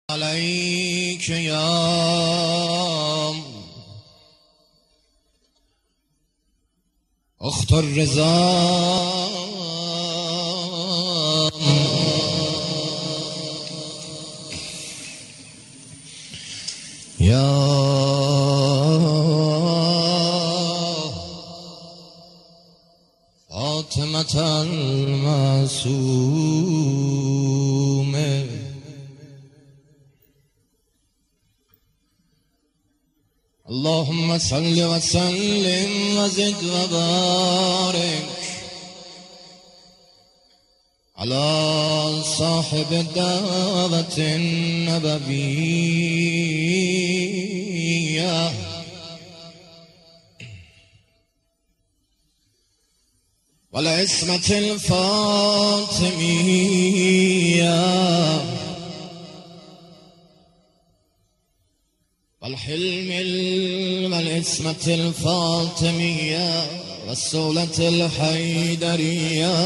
عليك يا أخت الرضا يا فاطمة المعصومة اللهم صل وسلم وزد وبارك على صاحب الدعوة النبوية والعصمة الفاطمية والحلم والعصمة الفاطمية والسولة الحيدرية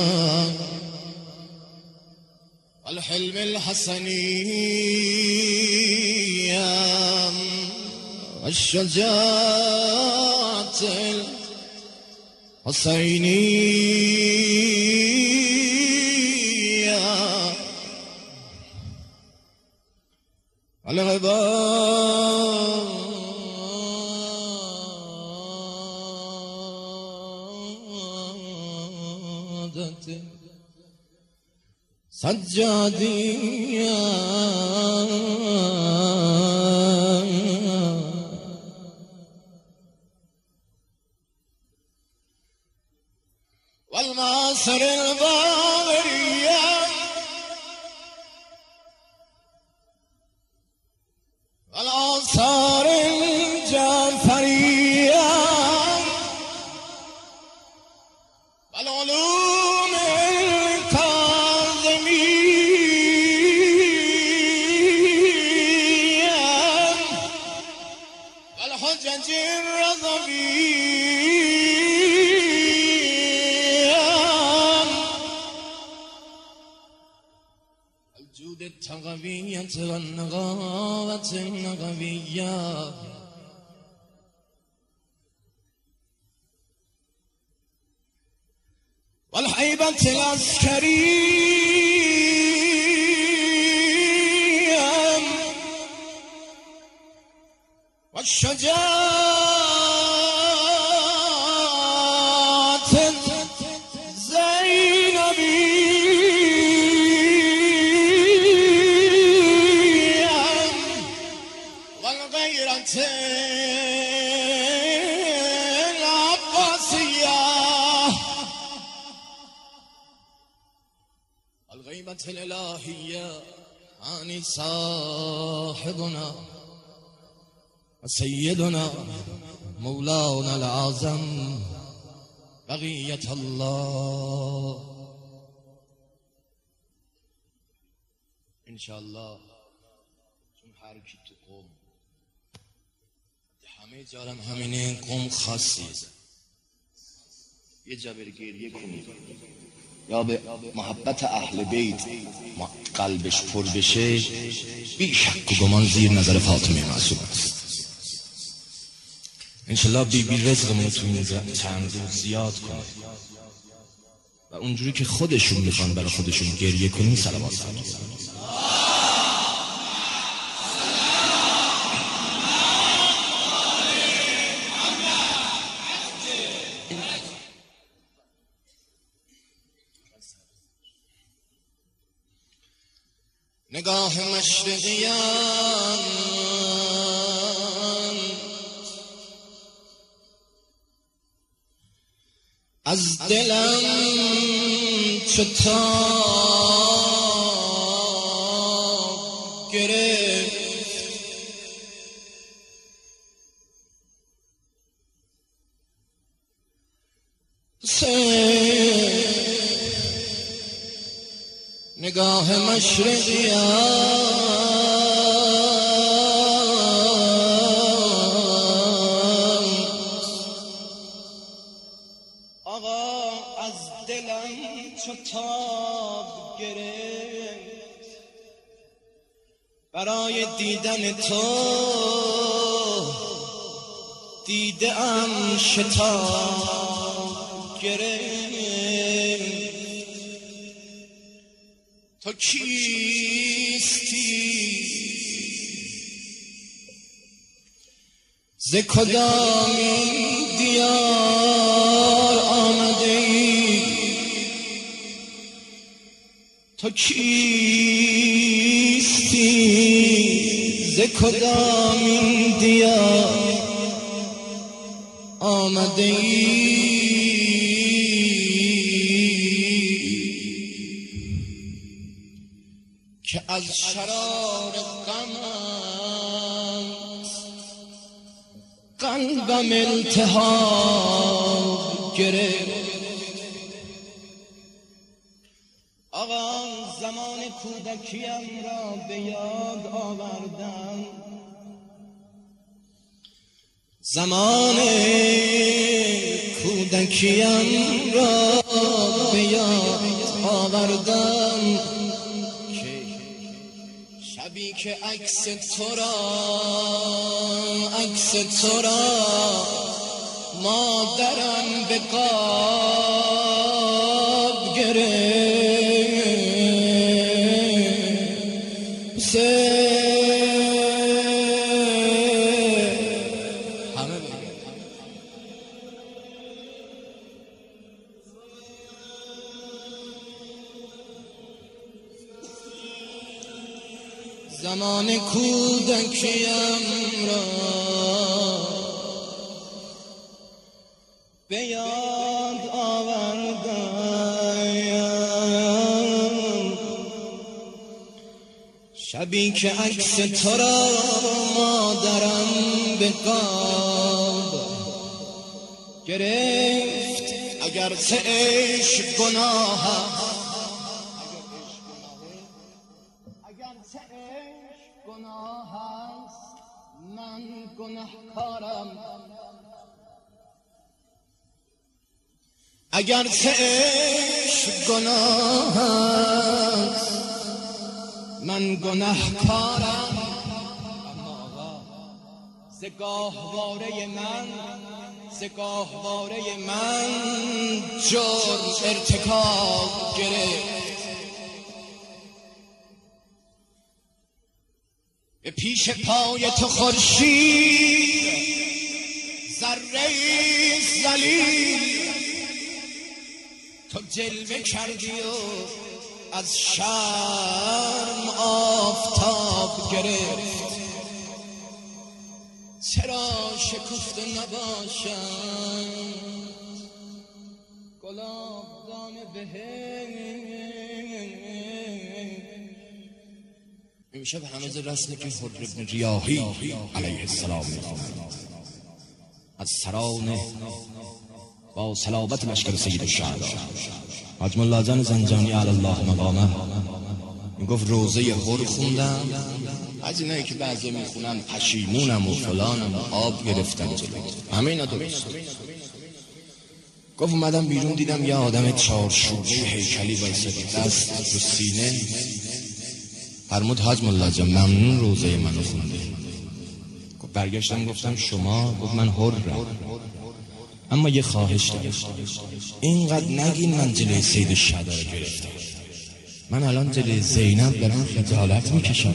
والحلم الحسنية والشجاعة الحسينية والعبادة سجادية والمعاصر الباغرية والآثار الجعفرية والعلوم الكاظمية والحجج الرضوية الجود التغبية والنغاوة النغبية والهيبة العسكرية والشجاعة الزينبية والغيرة العباسية الغيبة الإلهية عن صاحبنا وسيدنا مولانا العظم بقية الله إن شاء الله. چون هر کی تو قوم همه جارم همینه قوم خاصی یه جا بری گریه کنی یا به محبت اهل بیت قلبش پر بشه بی شک و گمان زیر نظر فاطمه معصوم است. انشالله بی رزقمون تو این چند روز زیاد کنه و اونجوری که خودشون میخوان برای خودشون گریه کنیم صلوات کنیم. نگاه مشرقیان از دلم چو تاب گرفت نگاه مشرقیان آقا از دلم چو تاب گرفت برای دیدن تو دیدم شتاب گرفت. تو کیستی؟ ز کدامین دیار آمده ای؟ تو کیستی؟ ز کدامین دیار آمده ای؟ که از شرار غمت قلبم التهاب گرفت. آقا زمان کودکیم را به یاد آوردم، زمان کودکیم را به یاد آوردم، شبی که عکس تو را مادرم به قاب گرفت. زمان کودکیم را به یاد آوردم، شبی که عکس تو را مادرم به قاب گرفت. اگر عشق گناه است، گناه است، من گناهکارم. اگر عشق گناه است، من گناهکارم. اما ز گاهواره من جرم ارتکاب گرفت. به پیش پای تو خورشید ذره ذلیل، تو جلوه کردی و از شرم آفتاب گرفت. چرا شکفته نباشم گلابدان بهشت؟ امشب همه رسمه که حر ابن ریاحی علیه السلام از سران با صلابت لشکر سید الشهدا حاج ملا جان زنجانی علی الله مقامه میگفت روزه حر خوندم. از اینایی که بعضی میخونن پشیمونم و فلانم و آب گرفتم جلو، همه اینا درست. گفت اومدم بیرون دیدم یه آدم چارشوبه هیکلی وایساده، دست رو سینه. فرمود حاج ملا جان ممنون روزه منو خونده. برگشتم گفتم شما؟ گفت من حرم، اما یه خواهش دارم، اینقدر نگین من جلوی سید الشهدا رو گرفتم. من الان جلوی زینب دارم خجالت میکشم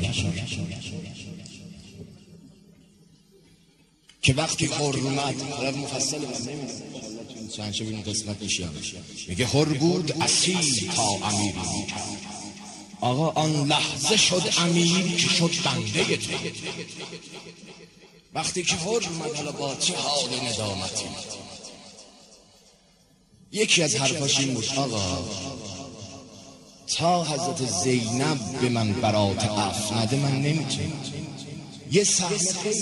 که وقتی حرمت مفصل من نمیدونم چند شب این قسمت میشیم، میگه حر بود اصیل تا امیر میکرد. آقا آن لحظه شد امیر که شد بنده تو. وقتی که حر اومد حالا با چه حال ندامتی. یکی از حرفاش این بود آقا تا حضرت زینب به من برات عفو نده من نمیتونم. یه صحنه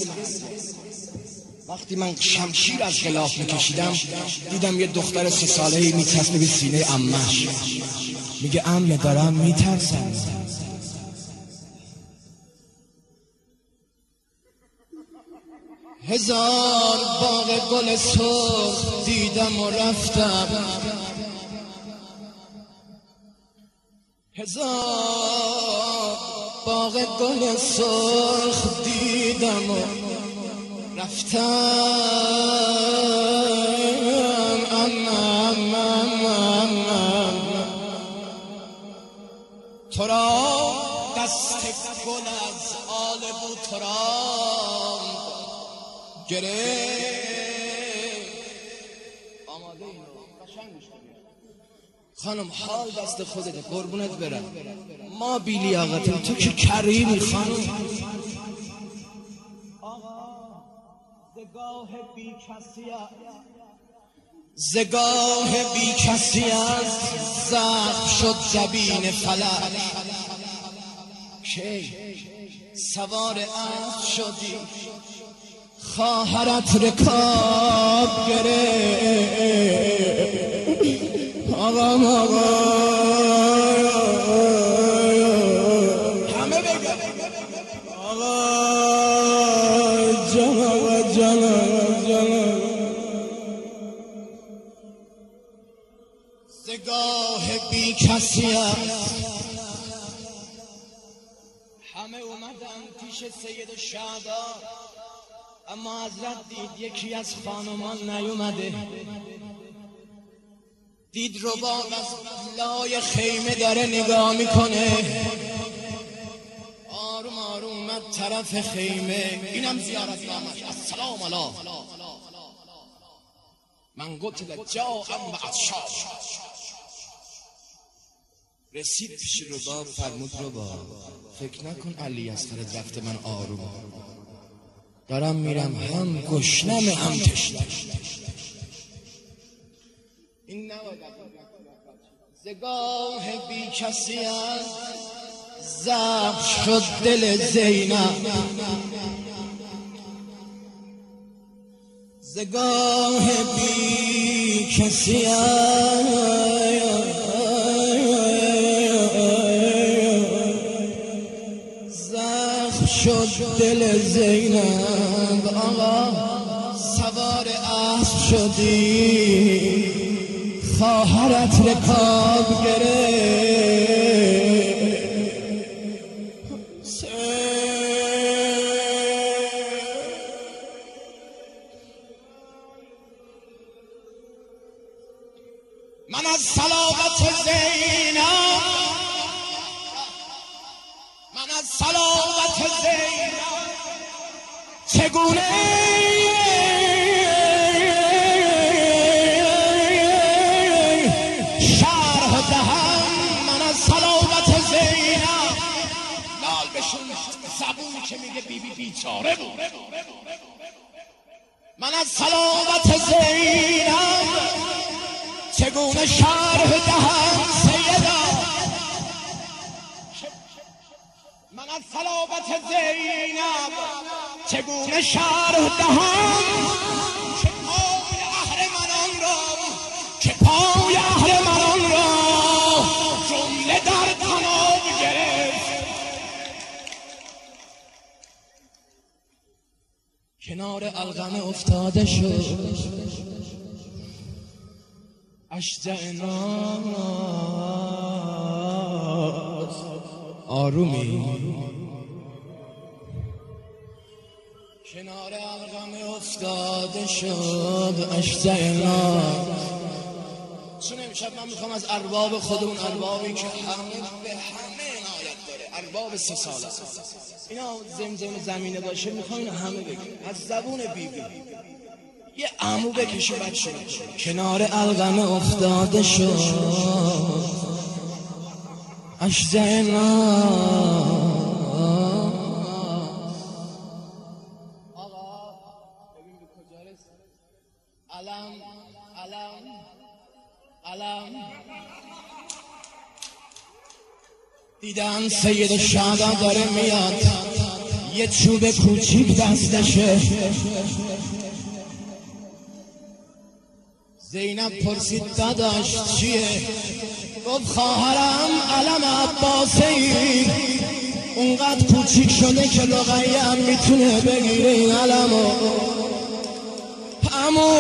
وقتی من شمشیر از غلاف میکشیدم دیدم یه دختر 3 ساله‌ای میچسبه به سینه عمش، میگه عمه دارم میترسم. هزار باغ گل سرخ دیدم و رفتم، هزار باغ گل سرخ دیدم و رفتم، تو را دست گل از آل بوترام گرفت. آماده اینو قشنگ میشه خانم، حال دست خودته، قربونت برم. ما بی لیاقتیم، تو که کریمی خانم. زگاه بی کسی است، زخم شد جبین فلک. کی سوار اسب شدی خواهرت رکاب گرفت. آقا همه بگه آقا جان زگاه بی کسی است. همه اومدن پیش سید الشهدا، اما حضرت دید یکی از خانمان نیومده. دید رباب از لای خیمه داره نگاه میکنه. آروم آروم اومد طرف خیمه. اینم زیارت نامش. السلام علیکم من قتل جاءم و عطشان. رسید پیش رباب، فرمود رباب فکر نکن علی اصغرت رفته، من آروم دارم میرم، هم گشنم هم تشنم. این نباید زگاه بی کسی است، ضبط شد دل زینب. زگاه بی کسی است، زخم شد دل زینب. آقا سوار اسب شدی خواهرت رکاب گرفت. من از صلابت زینب، من از صلابت زینب چگونه شرح دهم. من از صلابت زینب لال بشون زبونی که میگه بی بی بیچاره بود. من از صلابت زینب چگونه شرح دهم سیدا. من از صلابت زینب چگونه شرح دهم که پای اهرمنان را، که پای اهرمنان را جمله در تناب گرفت. کنار القمه افتاده شد اشجع ناز. آرومی کنار القمه افتاده شد اشجع ناز. چون امشب من میخوام از ارباب خودمون، اربابی که همه به همه عنایت داره، ارباب 3 ساله اینا زمزم زمینه باشه، میخوام اینو همه بگیم از زبون بیبی. یه عمو بکشه بچه. کنار القمه افتاده شد اشجع ناز. آقا ببین به کجا رسید. علم علم علم. دیدن سید الشهدا داره میاد، یه چوب کوچیک دستشه. زینب پرسید داداش چیه؟ گفت خواهرم علم عباسی اونقدر کوچیک شده که رقیه هم میتونه بگیره این علمو. عمو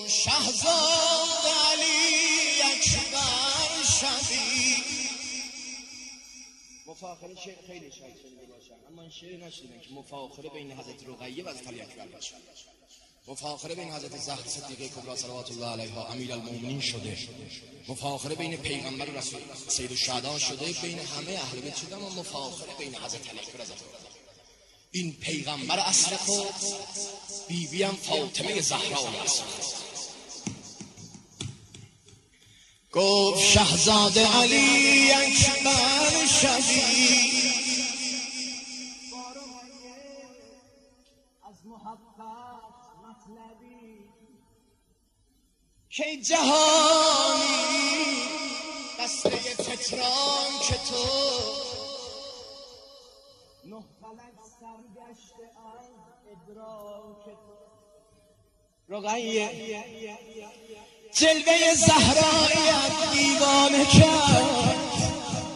شهزاد علی اکبر شدی. مفاخره شعر خیلی شاید شنیده باشن، اما این شعر نشنیدن که مفاخره بین حضرت رقیه و حضرت علی اکبر باشه. مفاخره بین حضرت زهرا صدیقه کبری صلوات الله علیها امیرالمومنین شده، مفاخره بین پیغمبر و رسول سید الشهدا شده، بین همه اهل بیت شده، اما مفاخره بین حضرت علی اکبر. این پیغمبر اصل خود، بیبی هم فاطمه زهرا است. گفت شهزاد علی اکبر شدی، از محبت مطلبی که جهانی قصه فتران که تو نه فلک سرگشته از ادراک تو. رقیه جلوه زهرایت دیوانه کرد.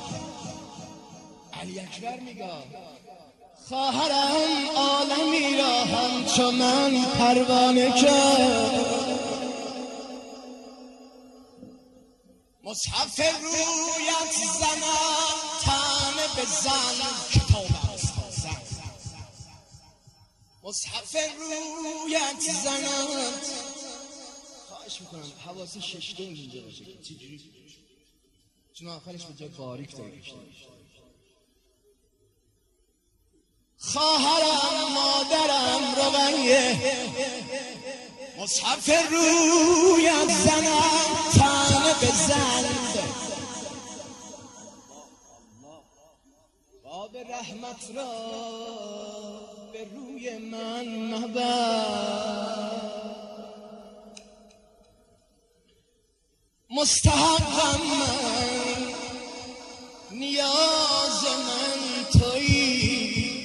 علی اکبر میگه خواهرم عالمی را همچو من پروانه کرد. مصحف رویت زنم طعنه به زن، کتاب استازم. مصحف رویت زنم، خواهش میکنم حواس ششته اینجا باشه که چجوری، چون آخرش به جای باریک داره کشته میشه. خواهرم مادرم رقیه، مصحف رویت زنم طعنه به زن. باب رحمت را به روی من مبر، مستحقم من، نیاز من تویی،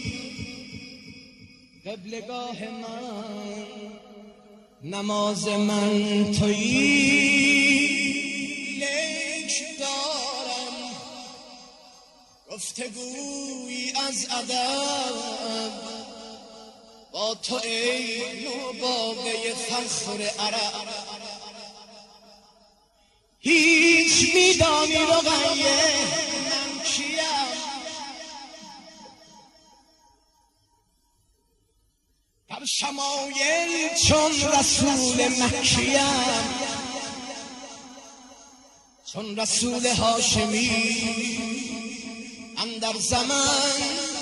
قبلگاه من، نماز من تویی. لیک دارم گفتگویی از ادب با تو ای نوباوه فخر عرب. هیچ میدانی رقیه من کیم، در شمایل چون رسول مکیم، چون رسول هاشمی اندر زمان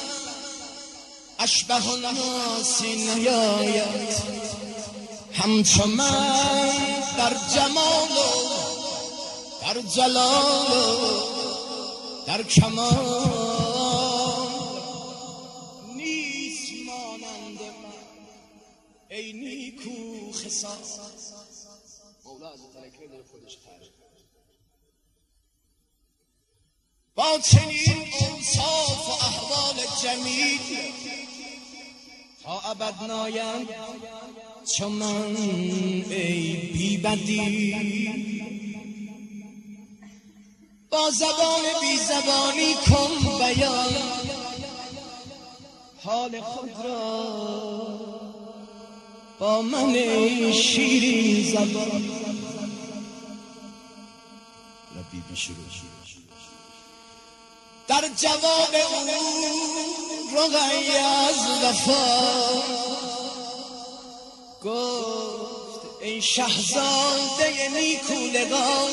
اشبه الناس نیاید، همچو من در جمال و در جلال و در کمال نیست مانند من ای نیکو خصال. مولا از تلکه در خودش خرج با چنین اوصاف و احوال جمیل، تا ابد ناید چو من ای بی بدی. با زبان بی زبانی کن بیان حال خود را، با من شیرین زبان. ربی شروع در جواب او رقیه از وفا گفت ای شهزاده نیکولگان،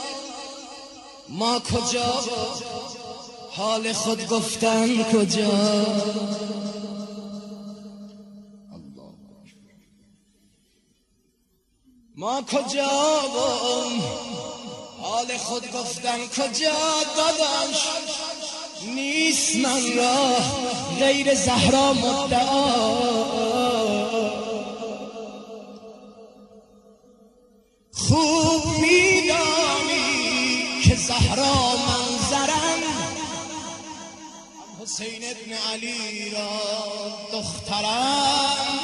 ما کجا حال خود گفتن کجا. ما کجا حال خود گفتن کجا. داداش نیست من را غیر زهرا مدعا، خوب میدانی که زهرا منظرم، حسین ابن علی را دخترم.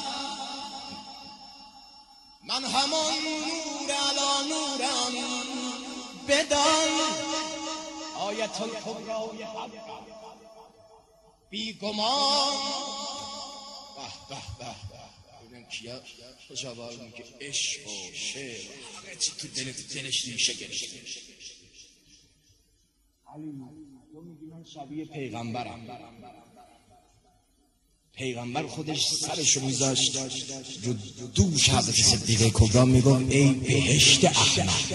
من همان نور علی نورم، بدان آیت الکبرای حق بی گمان. به به به، ببینیم کیا خوشابار میگه عشق و شعر همه چی تو دلش ریشه گرفته. علی تو میگی من شبیه پیغمبرم. پیغمبر خودش سرشو میذاشت رو دوش حضرت صدیقه کبرا میگفت ای بهشت احمد.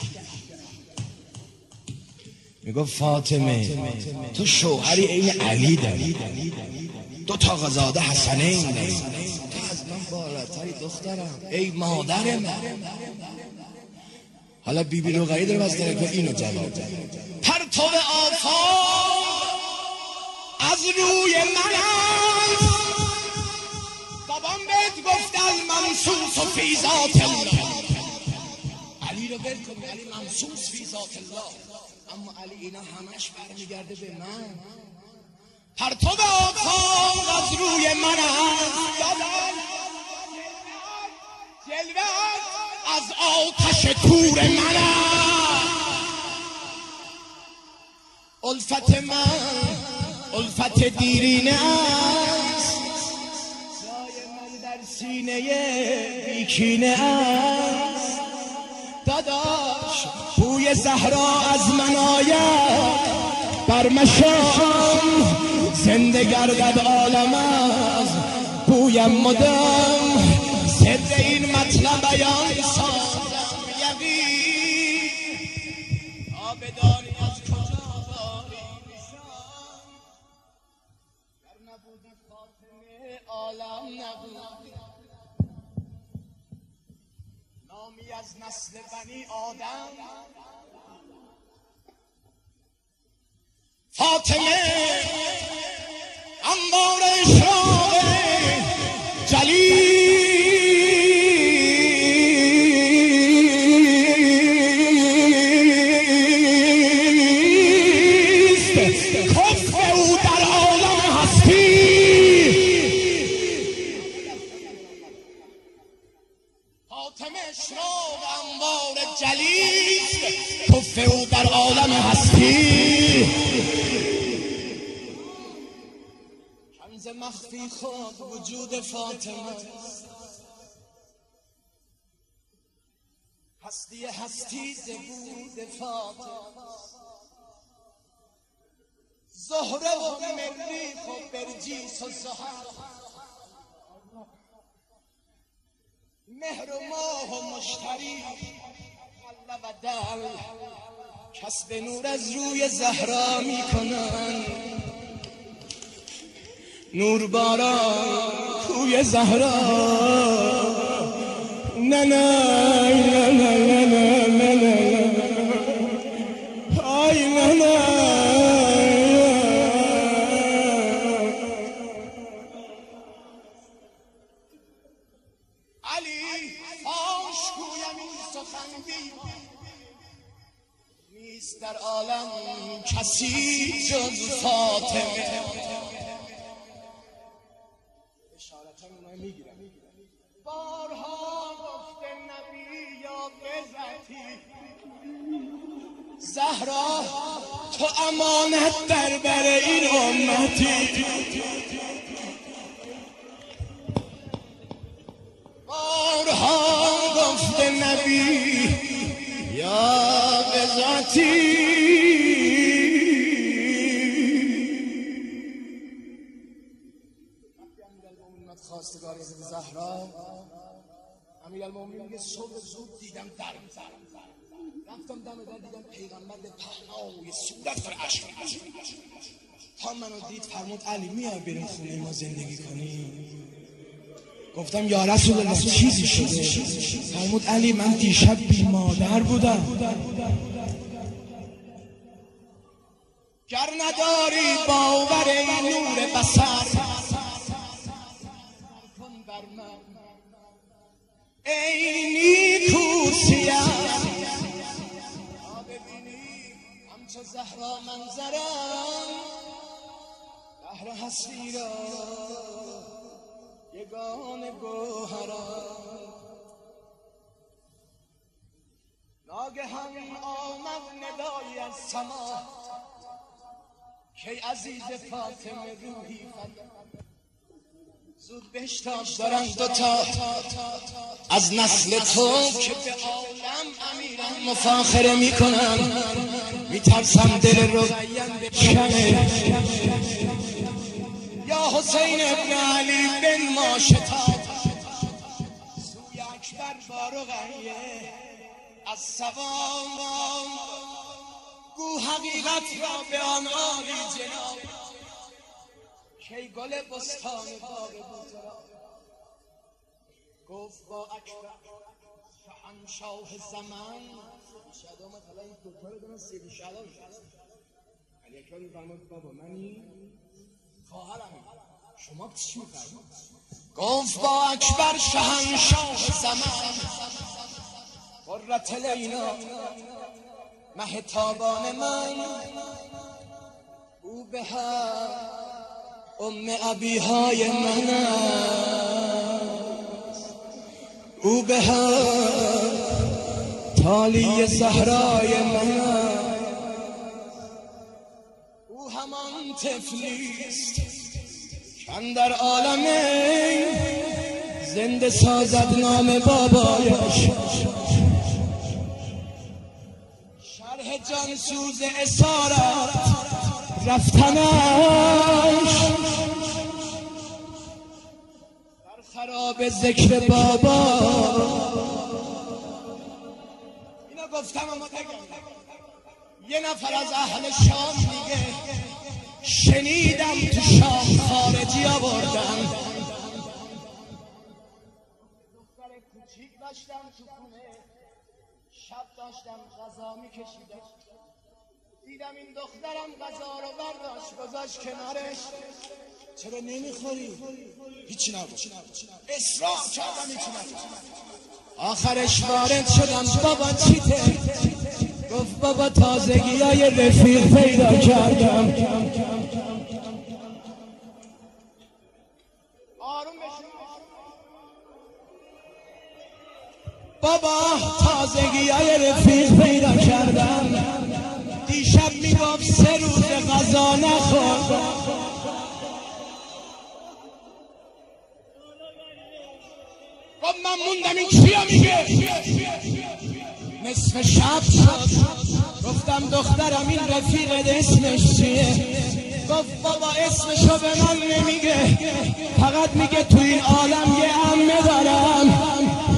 میگفت فاطمه تو شوهری عین علی داری، 2 تا آقازاده حسنین داری، تو از من بالاتری دخترم ای مادر من. حالا بیبی رقیه داره از درکه اینو جواب داره پرتو آفاق از روی من است، بابام بهت گفت الممسوس و فی ذات الله. علی رو ول کن، علی ممسوس فی ذات الله، اما علی اینا همش برمیگرده به من. پرتو آفاق از روی من است، جلوت از آتش تور من است. الفت من الفت دیرینه است، جای من در سینه بیکینه است. داداش بوی زهرا از من آید، بر مشام زنده گردد عالم از بویم مدام. سر این مطلب بیان سازم یقین، آبدانی از کجا داری نشان. گر نبودی فاطمه عالم نبود، نامی از نسل بنی آدم. فاطمه انبار اشراق جلیل او در عالم هستی. کنز مخفی خود وجود فاطمه، هستی هستی زبود فاطمه. زهره و مریخ و برجیس و زحل، مهر و ماه و مشتری و دل، کسب نور از روی زهرا می کنن. نور باران کوی زهرا، نه نه نه نه نه نه نه آی نه نه. علی فاش گویم این سخن بی نیست در عالم کسی جز فاطمه. اشارتم میگیرم. بارها گفت نبی یا بذاتی، زهرا تو امانت در بر این امتی. بارها گفت نبی یا بذاتی، خواستگار زهرا امیرالمومنین میگه صبح زود دیدم در رفتم دم در دیدم پیغمبر به پهنای صورت در عشق تا منو دید فرمود علی میای بریم خونه ما زندگی کنیم. گفتم یا رسول الله چیزی شده؟ فرمود علی من دیشب بی مادر بودم. گر نداری باور این نور بصر کن بر من ای نیکو سیاه. ببینی همچو زهرا منظرم، بحر هستی را یگان گوهرم. ناگهان آمد ندایی از سما که عزیز فاطمه روحی فدا. زود بشتاب دارن دوتا از نسل تو که به عالم امیران مفاخره میکنن، میترسم دل رو بکنه. یا حسین ابن علی بن ما شتاب سوی اکبر بارغیه از سوام گو حقیقت را به آن عالی جناب. کی گل بستان باغ بوترا گفت با اکبر شهنشاه زمان شاید مثلا این دوتا رو دارن سیدی شهلا علی اکبر میفرماد بابا منی خواهرمی شما چی میخواهید؟ گفت با اکبر شهنشاه زمان قرة لینا مه تابان من او به ام ابیهای من او به تالی زهرای من او همان طفلیست کن در عالم زنده سازد نام بابایش. شرح جانسوز اسارت رفتنش در خراب ذکر بابا. اینا گفتم اما یه نفر از اهل شام میگه شنیدم تو شام خارجی آوردن دختر کوچیک داشتم تو خونه شب داشتم غذا میکشیدم دیدم این دخترم غذا رو برداشت گذاشت کنارش. چرا نمیخوری؟ هیچی نبود اصرار کردم هیچی نبود. آخرش وارد شدم بابا چیته؟ گفت بابا تازگی های رفیق پیدا کردم. آروم بشین بابا تازگی های رفیق پیدا کردم. دیشب میگفت 3 روز غذا نخورد. گفت من موندم این چیا میگه؟ نصف شب شد گفتم دخترم این رفیقت اسمش چیه؟ گفت بابا اسمشو به من نمیگه فقط میگه تو این عالم یه عمه دارم.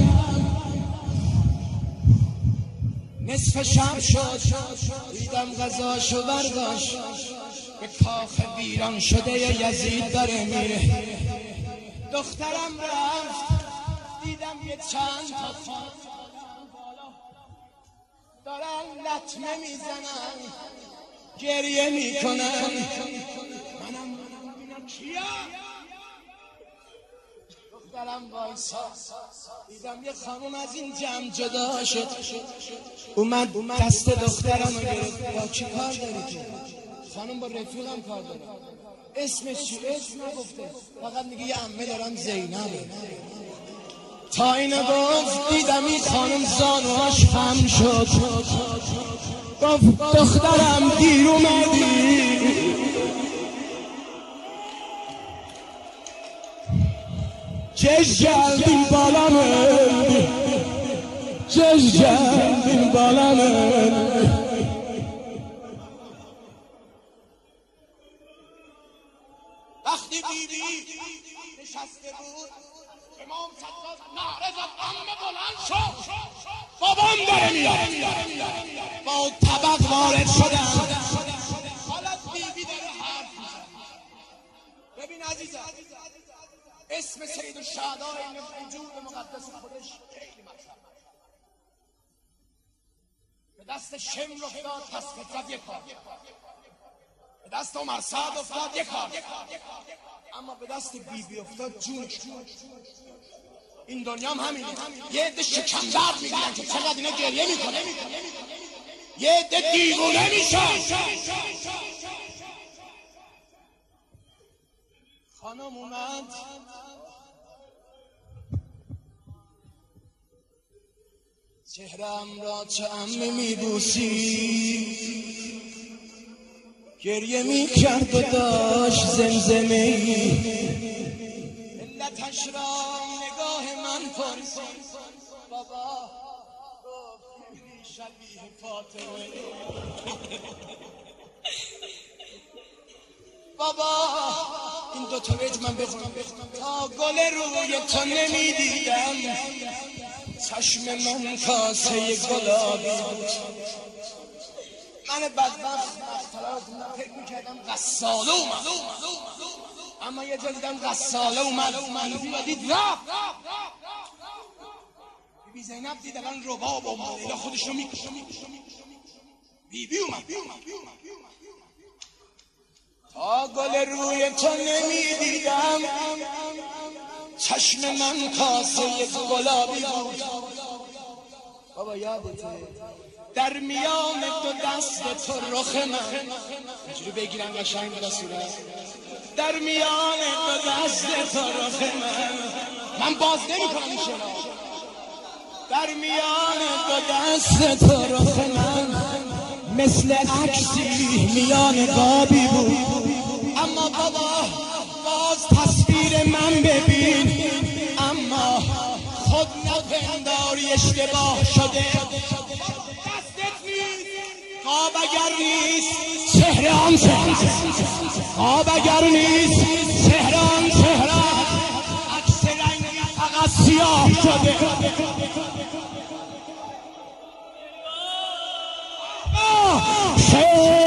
نصف شب شد دیدم غذاشو برداشت به کاخ ویران شده یزید داره میره. دخترم رفت دیدم یه چند تا خانم دارن لطمه میزنن گریه میکنن. منم ببینم کیا؟ دخترم وایسا دیدم یه خانم از این جمع جدا شد اومد دست دخترم رو گرفت. با چی کار داری تو؟ خانم با رفیقم کار داره. اسمش چی؟ اسم نگفته فقط میگه یه عمه دارم زینبه. تا اینو گفت دیدم این خانم زانوهاش خم شد. گفت دخترم دیر اومدی چش جلدین بالا مردی چش جلدین بالا مردی. وقتی بیبی نشسته بود امام صداد نعره زد عمه بلند شد بابام داره میاد. با طبق وارد شدن حالت بیبی داره حرف میزن. ببین عزیزم اسم سید الشهدا این وجود مقدس خودش خیلی مطلب به دست شمر افتاد پس فطرت یک کار، به دست عمر سعد افتاد یک کار، اما به دست بیبی افتاد جونش. این دنیا هم همینه. یه عده شکم درد میگیرن که چقدر اینا گریه میکنه، یه عده دیوونه میشن. خانم اومد چهرم را چه عمه میبوسی گریه میکرد و داشت زمزمه ای. علت بابا شبیه فاطمه بابا این دو تا بیت من بخونم تا گل روی تو نمیدیدم چشم من کاسه گلابی بود من بدبخت فکر میکردم غساله اومد اما یه جا دیدم غساله اومد و دید رفت بی زینب دید الان رباب اومد اینا خودش رو میکشه بی اومد تا گل روی تو نمیدیدم چشم من کاسه گلابی بود بابا یادته در میان دو دست تو رخ من اینجوری بگیرم قشنگ به صورت در میان دو دست تو رخ من باز نمی‌کنم این شعرها در میان دو دست تو رخ من مثل عکسی میان قابی بود اما بابا باز تصویر من ببین اما خود نپنداری اشتباه شده دستت نیست قاب اگر نیست چهره آن چهره قاب اگر نیست چهره آن چهره عکس رنگی فقط سیاه شده شعر